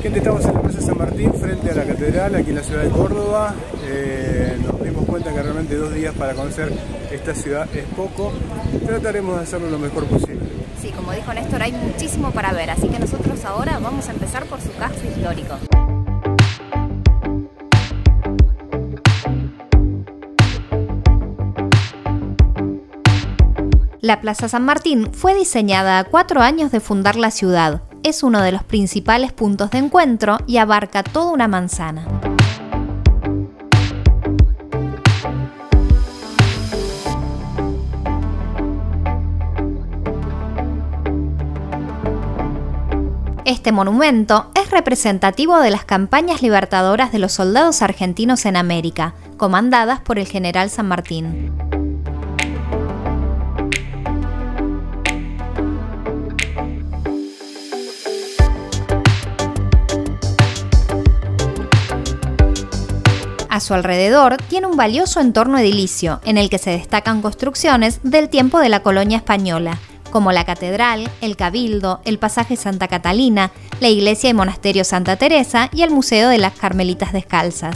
Gente, estamos en la Plaza San Martín, frente a la Catedral, aquí en la ciudad de Córdoba. Nos dimos cuenta que realmente 2 días para conocer esta ciudad es poco. Trataremos de hacerlo lo mejor posible. Sí, como dijo Néstor, hay muchísimo para ver, así que nosotros ahora vamos a empezar por su casco histórico. La Plaza San Martín fue diseñada a 4 años de fundar la ciudad. Es uno de los principales puntos de encuentro y abarca toda una manzana. Este monumento es representativo de las campañas libertadoras de los soldados argentinos en América, comandadas por el general San Martín. A su alrededor tiene un valioso entorno edilicio, en el que se destacan construcciones del tiempo de la colonia española, como la Catedral, el Cabildo, el Pasaje Santa Catalina, la Iglesia y Monasterio Santa Teresa y el Museo de las Carmelitas Descalzas.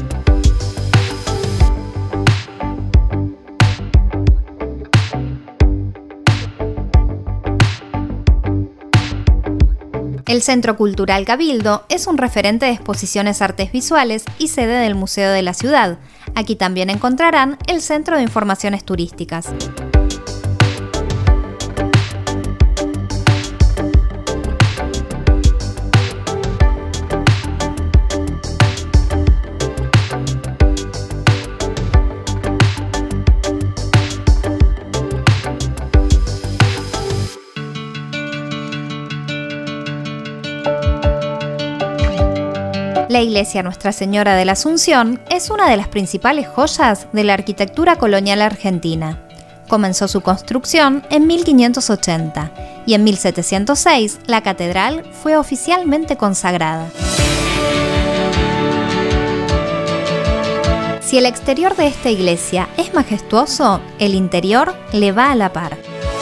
El Centro Cultural Cabildo es un referente de exposiciones artes visuales y sede del Museo de la Ciudad. Aquí también encontrarán el Centro de Informaciones Turísticas. La iglesia Nuestra Señora de la Asunción es una de las principales joyas de la arquitectura colonial argentina. Comenzó su construcción en 1580 y en 1706 la catedral fue oficialmente consagrada. Si el exterior de esta iglesia es majestuoso, el interior le va a la par.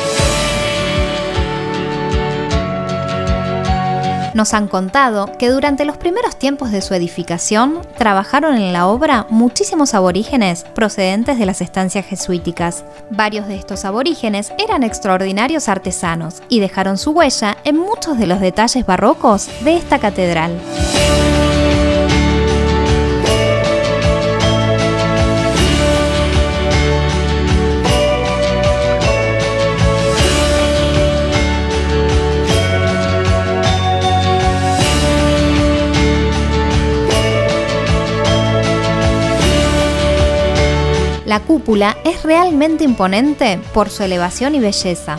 Nos han contado que durante los primeros tiempos de su edificación trabajaron en la obra muchísimos aborígenes procedentes de las estancias jesuíticas. Varios de estos aborígenes eran extraordinarios artesanos y dejaron su huella en muchos de los detalles barrocos de esta catedral. La cúpula es realmente imponente por su elevación y belleza.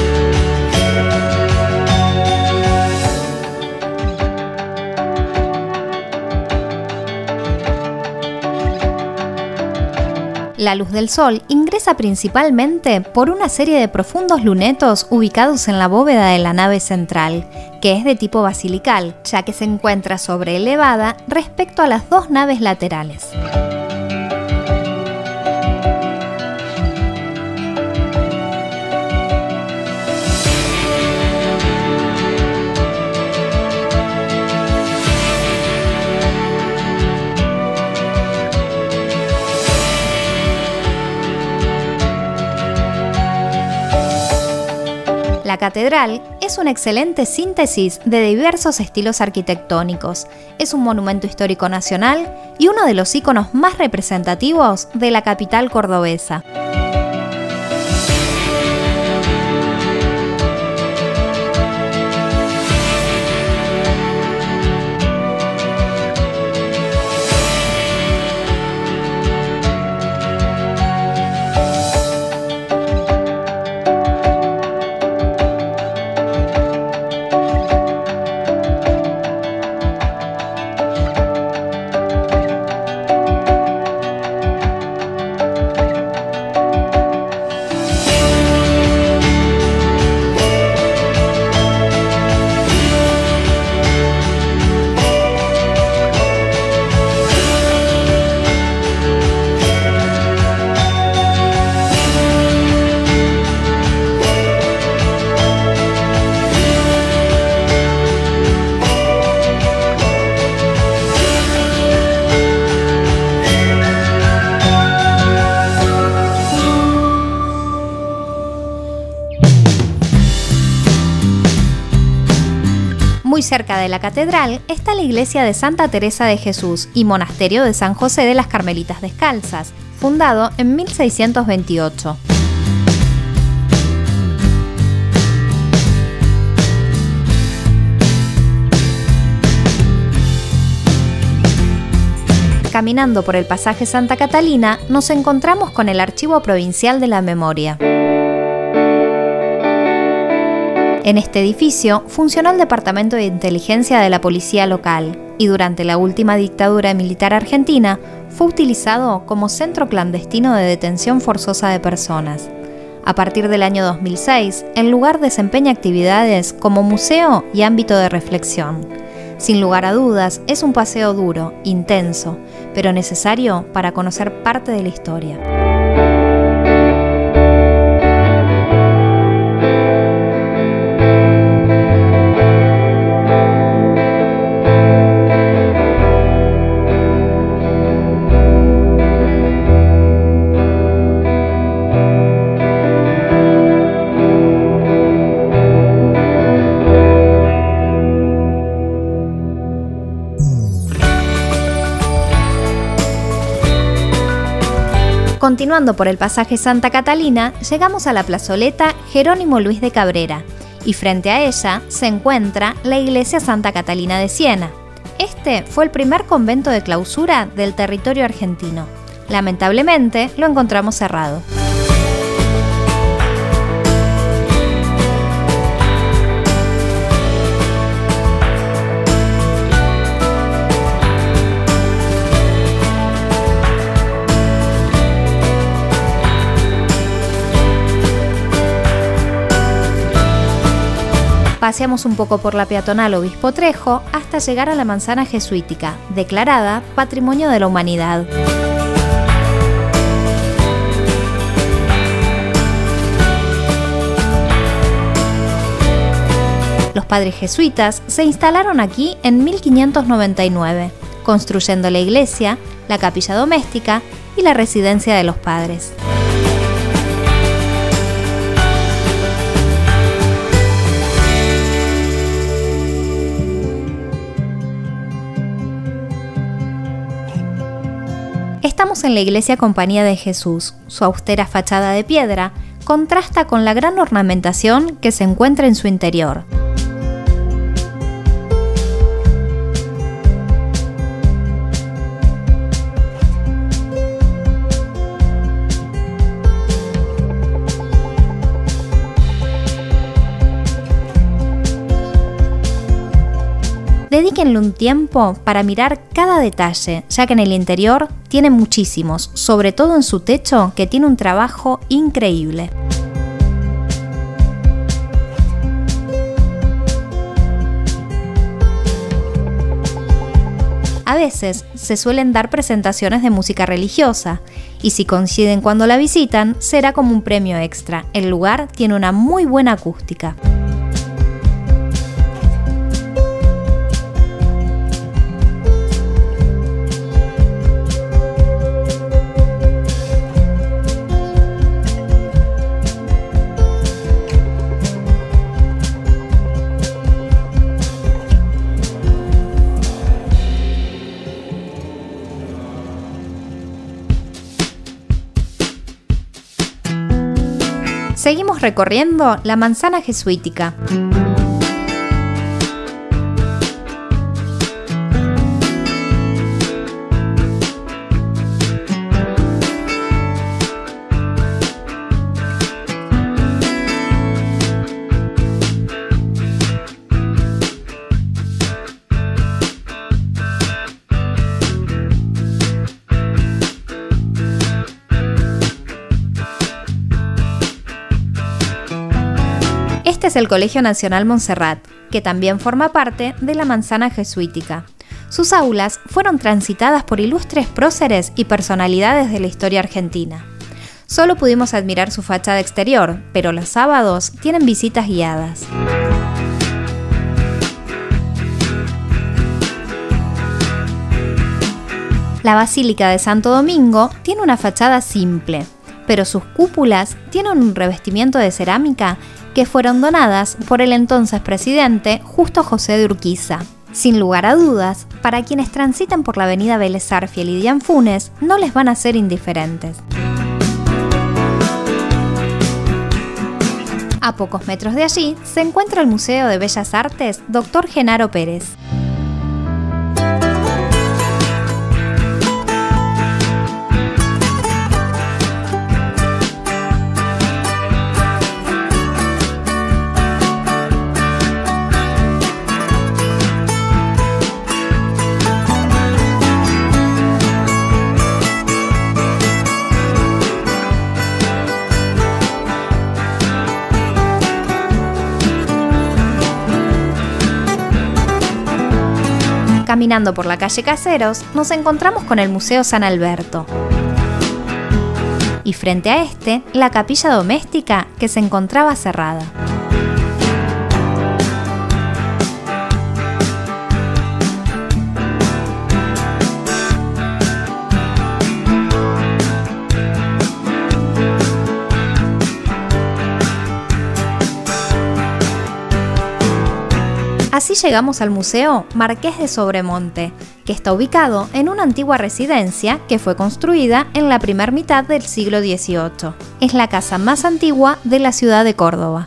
La luz del sol ingresa principalmente por una serie de profundos lunetos ubicados en la bóveda de la nave central, que es de tipo basilical, ya que se encuentra sobreelevada respecto a las 2 naves laterales. La catedral es una excelente síntesis de diversos estilos arquitectónicos. Es un monumento histórico nacional y uno de los íconos más representativos de la capital cordobesa. Muy cerca de la catedral está la iglesia de Santa Teresa de Jesús y monasterio de San José de las Carmelitas Descalzas, fundado en 1628. Caminando por el pasaje Santa Catalina, nos encontramos con el Archivo Provincial de la Memoria. En este edificio funcionó el Departamento de Inteligencia de la Policía Local y durante la última dictadura militar argentina fue utilizado como centro clandestino de detención forzosa de personas. A partir del año 2006, el lugar desempeña actividades como museo y ámbito de reflexión. Sin lugar a dudas, es un paseo duro, intenso, pero necesario para conocer parte de la historia. Continuando por el pasaje Santa Catalina, llegamos a la plazoleta Jerónimo Luis de Cabrera, y frente a ella se encuentra la iglesia Santa Catalina de Siena. Este fue el primer convento de clausura del territorio argentino. Lamentablemente, lo encontramos cerrado. Paseamos un poco por la peatonal Obispo Trejo hasta llegar a la manzana jesuítica, declarada Patrimonio de la Humanidad. Los padres jesuitas se instalaron aquí en 1599, construyendo la iglesia, la capilla doméstica y la residencia de los padres. Estamos en la iglesia Compañía de Jesús. Su austera fachada de piedra contrasta con la gran ornamentación que se encuentra en su interior. Dedíquenle un tiempo para mirar cada detalle, ya que en el interior tiene muchísimos, sobre todo en su techo, que tiene un trabajo increíble. A veces se suelen dar presentaciones de música religiosa, y si coinciden cuando la visitan, será como un premio extra. El lugar tiene una muy buena acústica. Seguimos recorriendo la manzana jesuítica. Este es el Colegio Nacional Montserrat, que también forma parte de la manzana jesuítica. Sus aulas fueron transitadas por ilustres próceres y personalidades de la historia argentina. Solo pudimos admirar su fachada exterior, pero los sábados tienen visitas guiadas. La Basílica de Santo Domingo tiene una fachada simple, pero sus cúpulas tienen un revestimiento de cerámica que fueron donadas por el entonces presidente Justo José de Urquiza. Sin lugar a dudas, para quienes transitan por la avenida Vélez Sarsfield y Dian Funes, no les van a ser indiferentes. A pocos metros de allí se encuentra el Museo de Bellas Artes Dr. Genaro Pérez. Caminando por la calle Caseros, nos encontramos con el Museo San Alberto. Y frente a este, la capilla doméstica que se encontraba cerrada. Así llegamos al Museo Marqués de Sobremonte, que está ubicado en una antigua residencia que fue construida en la primera mitad del siglo XVIII. Es la casa más antigua de la ciudad de Córdoba.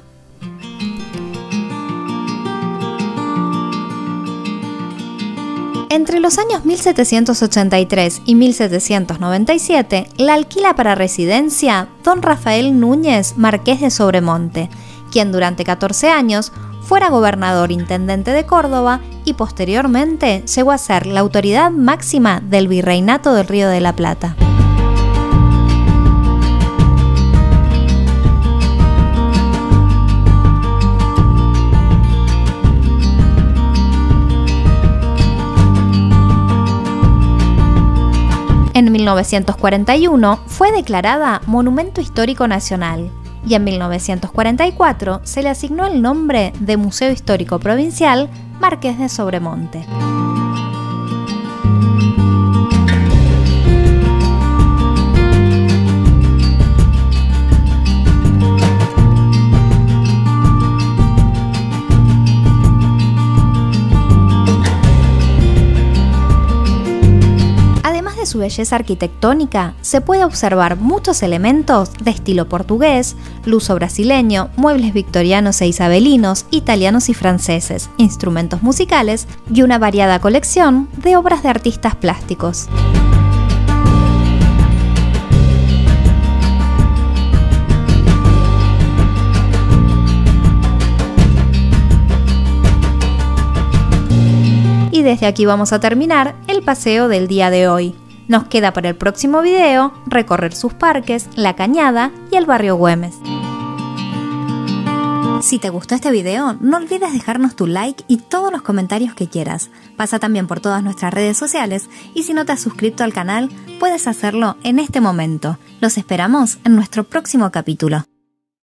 Entre los años 1783 y 1797 la alquila para residencia don Rafael Núñez Marqués de Sobremonte, quien durante 14 años fuera gobernador intendente de Córdoba y posteriormente llegó a ser la autoridad máxima del Virreinato del Río de la Plata. En 1941 fue declarada Monumento Histórico Nacional. Y en 1944 se le asignó el nombre de Museo Histórico Provincial Marqués de Sobremonte. Su belleza arquitectónica se puede observar muchos elementos de estilo portugués, luso brasileño, muebles victorianos e isabelinos, italianos y franceses, instrumentos musicales y una variada colección de obras de artistas plásticos. Y desde aquí vamos a terminar el paseo del día de hoy. Nos queda para el próximo video recorrer sus parques, La Cañada y el barrio Güemes. Si te gustó este video, no olvides dejarnos tu like y todos los comentarios que quieras. Pasa también por todas nuestras redes sociales y si no te has suscrito al canal, puedes hacerlo en este momento. Los esperamos en nuestro próximo capítulo.